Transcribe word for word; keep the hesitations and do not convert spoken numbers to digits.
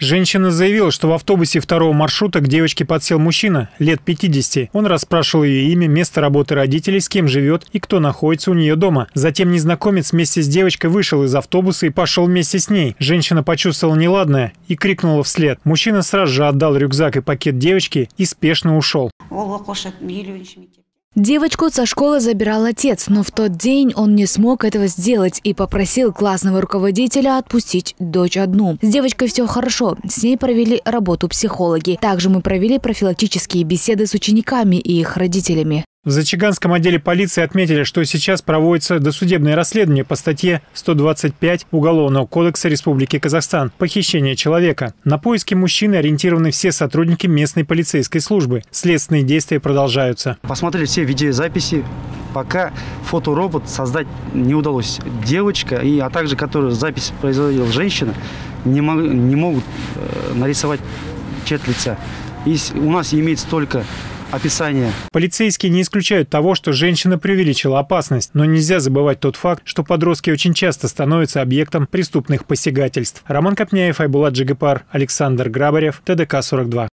Женщина заявила, что в автобусе второго маршрута к девочке подсел мужчина лет пятидесяти. Он расспрашивал ее имя, место работы родителей, с кем живет и кто находится у нее дома. Затем незнакомец вместе с девочкой вышел из автобуса и пошел вместе с ней. Женщина почувствовала неладное и крикнула вслед. Мужчина сразу же отдал рюкзак и пакет девочки и спешно ушел. Девочку со школы забирал отец, но в тот день он не смог этого сделать и попросил классного руководителя отпустить дочь одну. С девочкой все хорошо, с ней провели работу психологи. Также мы провели профилактические беседы с учениками и их родителями. В Зачаганском отделе полиции отметили, что сейчас проводится досудебное расследование по статье сто двадцать пять Уголовного кодекса Республики Казахстан «Похищение человека». На поиски мужчины ориентированы все сотрудники местной полицейской службы. Следственные действия продолжаются. Посмотрели все видеозаписи. Пока фоторобот создать не удалось. Девочка, и, а также которую запись производила женщина, не, мог, не могут э, нарисовать черт лица. И у нас имеется только описание. Полицейские не исключают того, что женщина преувеличила опасность, но нельзя забывать тот факт, что подростки очень часто становятся объектом преступных посягательств. Роман Копняев, Айбулат Джигапар, Александр Грабарев, ТДК сорок два.